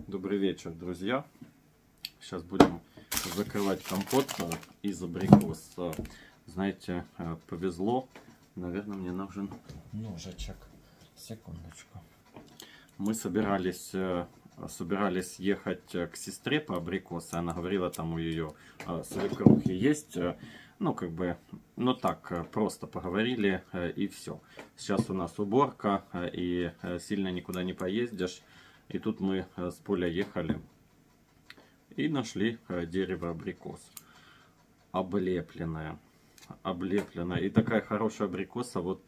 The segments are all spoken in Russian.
Добрый вечер, друзья. Сейчас будем закрывать компот из абрикос. Знаете, повезло. Наверное, мне нужен ножичек. Секундочку. Мы собирались ехать к сестре по абрикосы. Она говорила, там у ее свекрухи есть. Ну, как бы, ну так, просто поговорили и все. Сейчас у нас уборка и сильно никуда не поездишь. И тут мы с поля ехали и нашли дерево абрикос. Облепленное. И такая хорошая абрикоса вот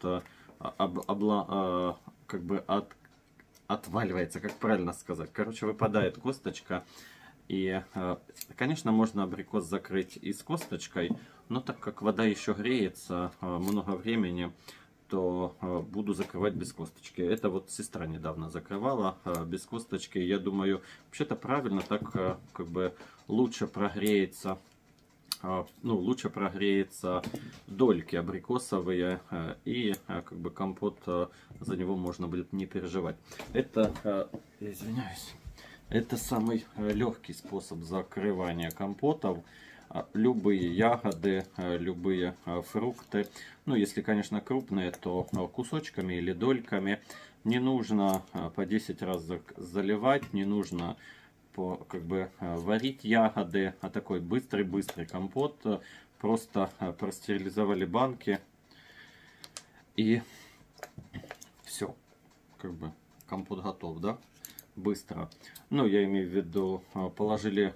как бы отваливается, как правильно сказать. Короче, выпадает косточка. И, конечно, можно абрикос закрыть и с косточкой, но так как вода еще греется много времени, то буду закрывать без косточки. Это вот сестра недавно закрывала без косточки. Я думаю, вообще-то правильно, так как бы лучше прогреется, лучше прогреется дольки абрикосовые, и как бы компот, за него можно будет не переживать. Это, извиняюсь, это самый легкий способ закрывания компотов. Любые ягоды, любые фрукты. Ну, если, конечно, крупные, то кусочками или дольками. Не нужно по 10 раз заливать, не нужно как бы варить ягоды. А такой быстрый компот. Просто простерилизовали банки. И все. Как бы компот готов, да? Быстро. Ну, я имею в виду, положили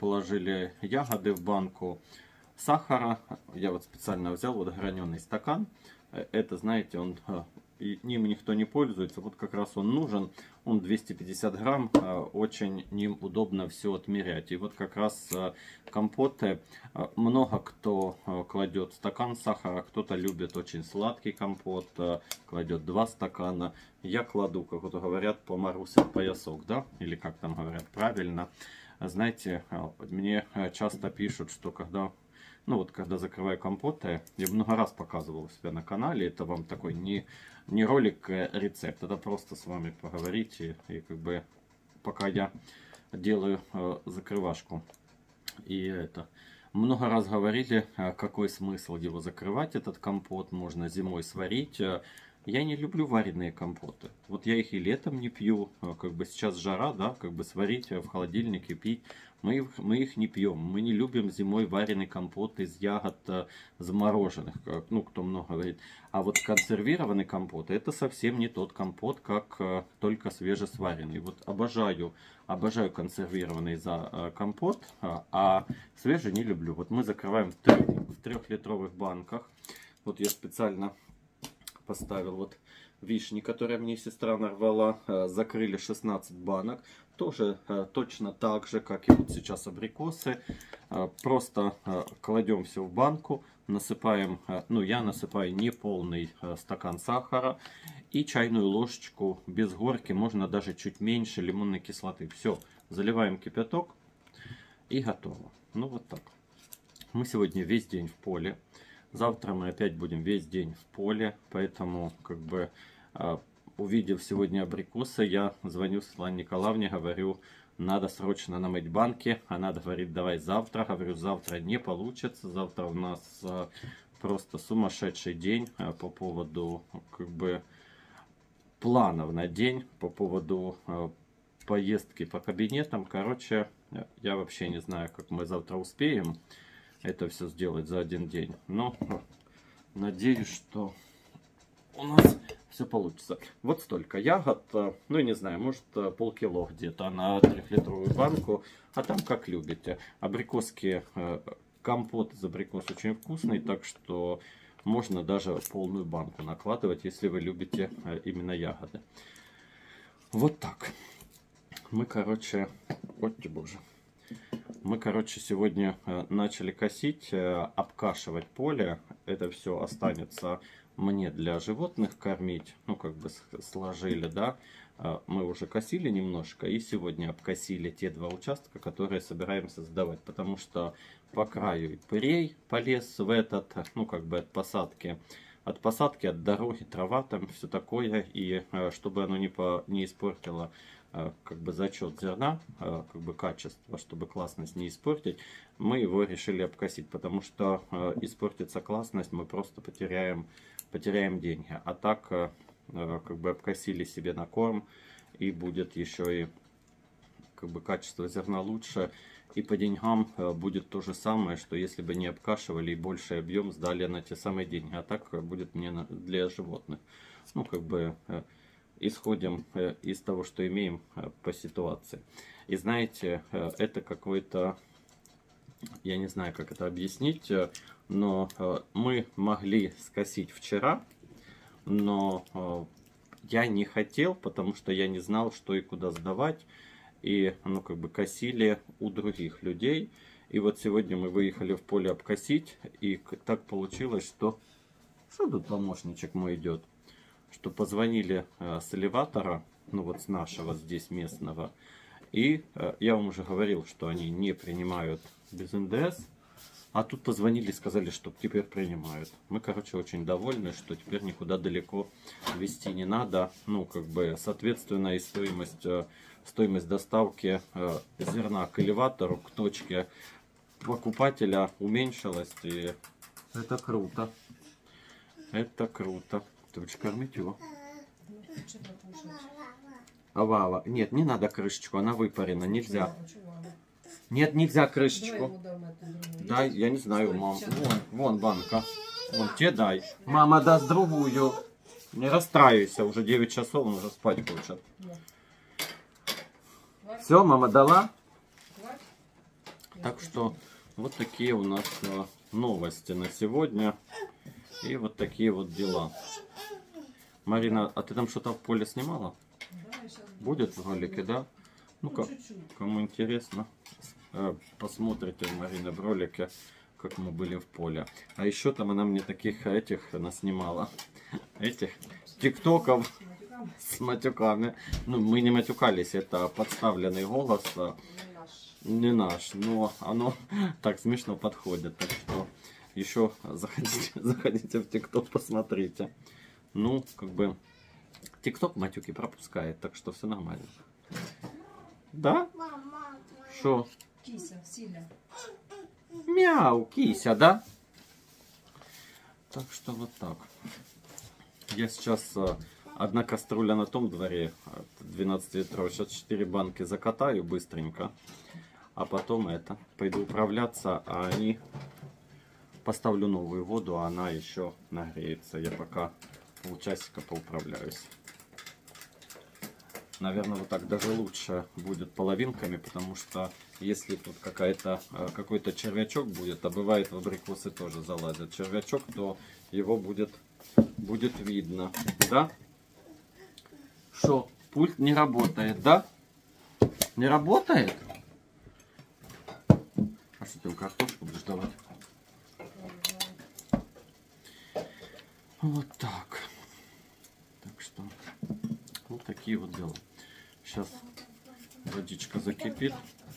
ягоды в банку, сахара. Я вот специально взял вот граненый стакан. Это, знаете, он ним никто не пользуется. Вот как раз он нужен. Он 250 грамм. Очень ним удобно все отмерять. И вот как раз компоты. Много кто кладет стакан сахара. Кто-то любит очень сладкий компот. Кладет 2 стакана. Я кладу, как вот говорят, по Марусин поясок, да? Или как там говорят правильно. Знаете, мне часто пишут, что когда закрываю компоты, я много раз показывал у себя на канале, это вам такой не ролик, рецепт, это просто с вами поговорить, и как бы пока я делаю закрывашку. И это, много раз говорили, какой смысл его закрывать, этот компот, можно зимой сварить. Я не люблю вареные компоты. Вот я их и летом не пью. Как бы сейчас жара, да, как бы сварить в холодильнике, пить. Мы их не пьем. Мы не любим зимой вареный компот из ягод замороженных. Ну, кто много говорит. А вот консервированный компот, это совсем не тот компот, как только свежесваренный. Вот обожаю консервированный компот, а свежий не люблю. Вот мы закрываем в 3-литровых банках. Вот я специально поставил вот вишни, которые мне сестра нарвала, закрыли 16 банок, тоже точно так же, как и вот сейчас абрикосы. Просто кладем все в банку, насыпаем, ну я насыпаю не полный стакан сахара и чайную ложечку без горки, можно даже чуть меньше лимонной кислоты. Все, заливаем кипяток и готово. Ну вот так. Мы сегодня весь день в поле. Завтра мы опять будем весь день в поле, поэтому, как бы, увидев сегодня абрикосы, я звоню Светлане Николаевне, говорю, надо срочно намыть банки. Она говорит, давай завтра. Говорю, завтра не получится, завтра у нас просто сумасшедший день по поводу, как бы, планов на день, по поводу поездки по кабинетам. Короче, я вообще не знаю, как мы завтра успеем это все сделать за один день. Но надеюсь, что у нас все получится. Вот столько ягод. Ну, не знаю, может полкило где-то на 3-литровую банку. А там как любите. Абрикоски, компот из абрикос очень вкусный. Так что можно даже полную банку накладывать, если вы любите именно ягоды. Вот так. Мы, короче... Ой, боже. Мы, короче, сегодня начали косить, обкашивать поле. Это все останется мне для животных кормить. Ну, как бы сложили, да. Мы уже косили немножко. И сегодня обкосили те 2 участка, которые собираемся сдавать. Потому что по краю пырей полез в этот, ну, как бы от посадки. От посадки, от дороги, трава там, все такое. И чтобы оно не испортило как бы зачет зерна, как бы качество, чтобы классность не испортить, мы его решили обкосить, потому что испортится классность, мы просто потеряем деньги. А так как бы обкосили себе на корм, и будет еще и как бы качество зерна лучше, и по деньгам будет то же самое, что если бы не обкашивали и больший объем сдали на те самые деньги, а так будет не для животных. Ну как бы исходим из того, что имеем по ситуации. И знаете, это какой-то, я не знаю, как это объяснить, но мы могли скосить вчера, но я не хотел, потому что я не знал, что и куда сдавать. И ну как бы косили у других людей. И вот сегодня мы выехали в поле обкосить. И так получилось, что тут помощничек мой идет. Что позвонили с элеватора, ну вот с нашего здесь местного. И я вам уже говорил, что они не принимают без НДС. А тут позвонили и сказали, что теперь принимают. Мы, короче, очень довольны, что теперь никуда далеко везти не надо. Ну, как бы, соответственно, и стоимость доставки зерна к элеватору, к точке покупателя уменьшилась. И это круто. Это круто. Ты будешь кормить его? Вава. Нет, не надо крышечку, она выпарена, нельзя. Нет, нельзя крышечку. Дай, я не знаю, мам. Вон банка. Вон, тебе дай. Мама даст другую. Не расстраивайся, уже 9 часов, он уже спать хочет. Все, мама дала? Так что вот такие у нас новости на сегодня. И вот такие вот дела. Марина, а ты там что-то в поле снимала? Будет в ролике, да? Ну-ка, кому интересно, посмотрите у Марины в ролике, как мы были в поле. А еще там она мне таких этих наснимала. Этих тиктоков с матюками. Ну, мы не матюкались, это подставленный голос. Не наш, но оно так смешно подходит. Так что еще заходите в тикток, посмотрите. Ну, как бы тикток матюки пропускает, так что все нормально. Да? Что? Кися, Силя. Мяу, кися, да? Так что вот так. Я сейчас одна кастрюля на том дворе, 12 литров, сейчас 4 банки закатаю быстренько. А потом пойду управляться, а они поставлю новую воду, а она еще нагреется. Я пока полчасика поуправляюсь. Наверное, вот так даже лучше будет половинками, потому что если тут какой-то червячок будет, а бывает в абрикосы тоже залазят червячок, то его будет видно. Да? Что, пульт не работает, да? Не работает? А что ты картошку будешь давать? Вот так. Так что вот такие вот дела. Сейчас водичка закипит.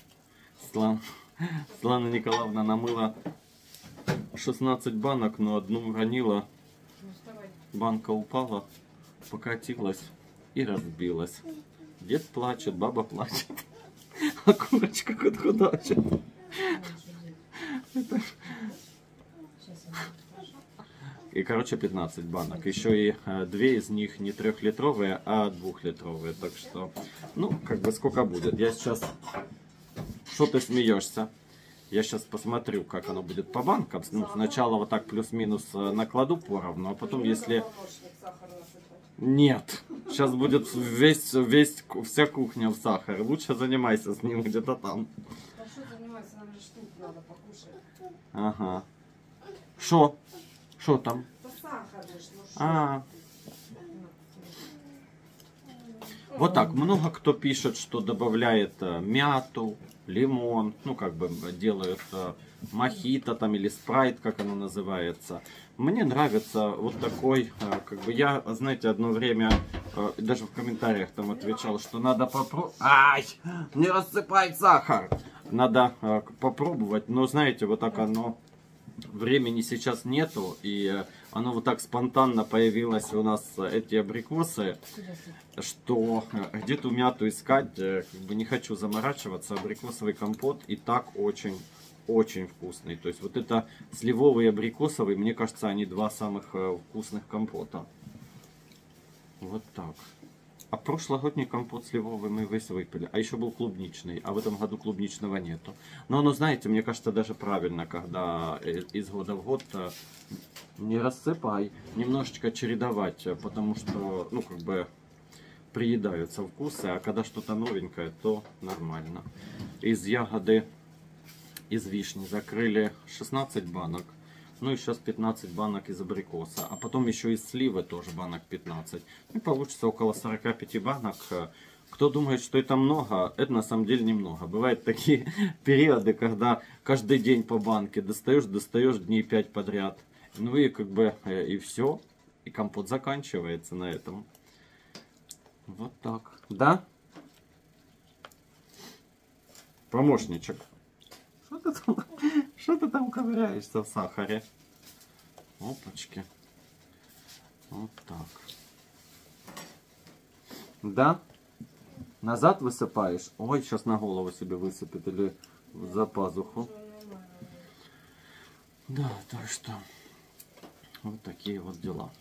Светлана Николаевна намыла 16 банок, но одну уронила. Банка упала, покатилась и разбилась. Дед плачет, баба плачет, а курочка куда-то. И, короче, 15 банок. Еще и 2 из них не 3-литровые, а 2-литровые. Так что, ну, как бы сколько будет. Я сейчас... Что ты смеешься? Я сейчас посмотрю, как оно будет по банкам. Ну, сначала вот так плюс-минус накладу поровну, а потом, если... Нет. Сейчас будет вся кухня в сахаре. Лучше занимайся с ним где-то там. А что заниматься? Нам же штук надо покушать. Ага. Что? Что там? Вот так. Много кто пишет, что добавляет мяту, лимон. Ну, как бы делают мохито там или спрайт, как оно называется. Мне нравится вот такой, как бы я, знаете, одно время даже в комментариях там отвечал, что надо попробовать. Ай! Не рассыпай сахар! Надо попробовать, но знаете, вот так оно времени сейчас нету, и оно вот так спонтанно появилось у нас, эти абрикосы, что где-то мяту искать, как бы не хочу заморачиваться. Абрикосовый компот и так очень вкусный. То есть вот это сливовый и абрикосовый, мне кажется, они два самых вкусных компота. Вот так. А прошлогодний компот сливовый мы весь выпили. А еще был клубничный. А в этом году клубничного нету. Но оно, знаете, мне кажется, даже правильно, когда из года в год не рассыпай, немножечко чередовать. Потому что, ну, как бы приедаются вкусы. А когда что-то новенькое, то нормально. Из ягоды, из вишни закрыли 16 банок. Ну и сейчас 15 банок из абрикоса. А потом еще из сливы тоже банок 15. И получится около 45 банок. Кто думает, что это много, это на самом деле немного. Бывают такие периоды, когда каждый день по банке достаешь дней 5 подряд. Ну и как бы и все. И компот заканчивается на этом. Вот так. Да? Помощничек. Что ты там ковыряешься в сахаре? Опачки. Вот так. Да? Назад высыпаешь? Ой, сейчас на голову себе высыпет или за пазуху. Да, так что вот такие вот дела.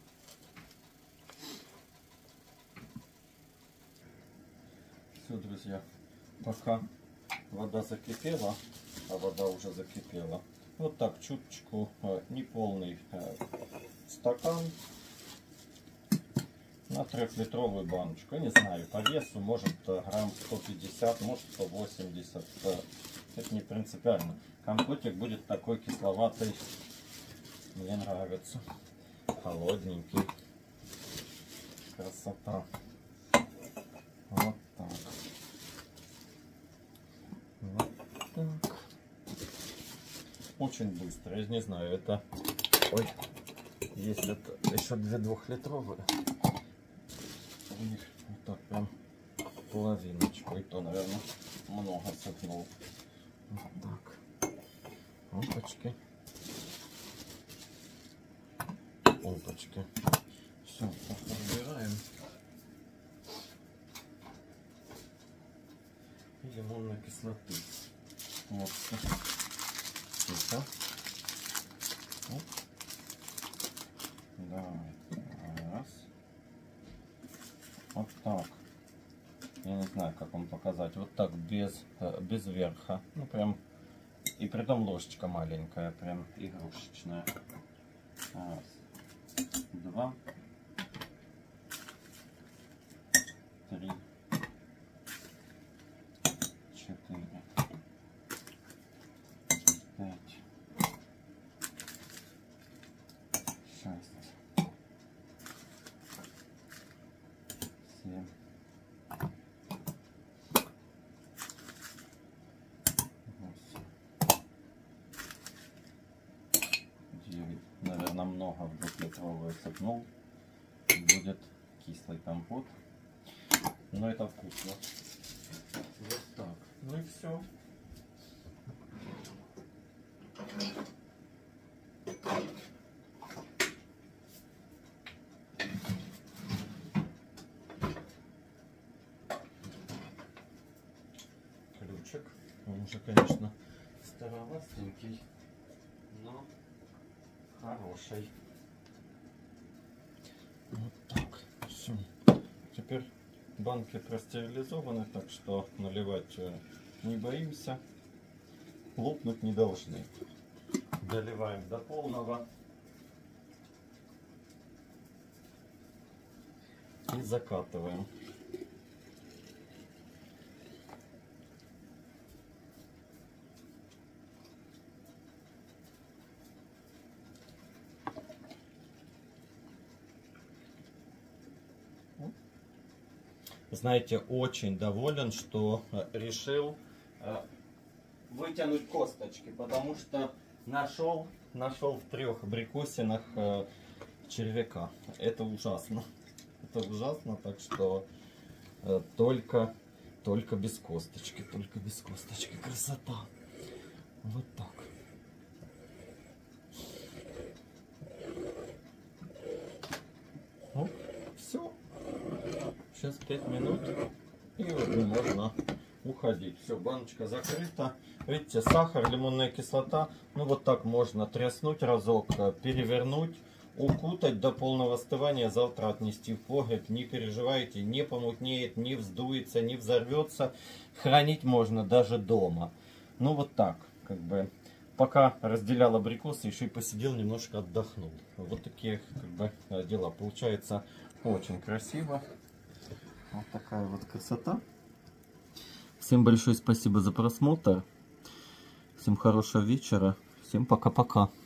Все, друзья, пока вода закипела, а вода уже закипела. Вот так чуточку, неполный стакан на 3-литровую баночку. Я не знаю, по весу, может грамм 150, может 180. Это не принципиально. Компотик будет такой кисловатый. Мне нравится. Холодненький. Красота. Вот так. Вот так. Очень быстро. Я не знаю, это... Ой, если это еще 2 2-литровые. У них вот так прям половиночку. И то, наверное, много сыпнул. Вот так. Опачки. Опачки. Все, разбираем. И лимонной кислоты. Вот. Тихо. Вот. Давай. Раз. Вот так. Я не знаю, как вам показать. Вот так, без верха. Ну, прям. И при том ложечка маленькая, прям игрушечная. Раз. 2. 3. 4. 5. 6. 7. 9. Наверное, много в 2-литровую сыпнул. Будет кислый компот. Но это вкусно. Вот так. Ну и все. Ключик. Он уже, конечно, старовастенький, но хороший. Вот так. Все. Теперь банки простерилизованы, так что наливать не боимся. Лопнуть не должны. Доливаем до полного. И закатываем. Знаете, очень доволен, что решил вытянуть косточки, потому что нашел в 3 абрикосинах червяка. Это ужасно. Это ужасно, так что только без косточки. Только без косточки. Красота. Вот так. Сейчас 5 минут. И уже можно уходить. Все, баночка закрыта. Видите, сахар, лимонная кислота. Ну вот так можно тряснуть разок, перевернуть, укутать до полного остывания, завтра отнести в погреб. Не переживайте, не помутнеет, не вздуется, не взорвется. Хранить можно даже дома. Ну вот так, как бы. Пока разделял абрикосы, еще и посидел, немножко отдохнул. Вот такие как бы дела. Получается очень красиво. Вот такая вот красота. Всем большое спасибо за просмотр. Всем хорошего вечера. Всем пока-пока.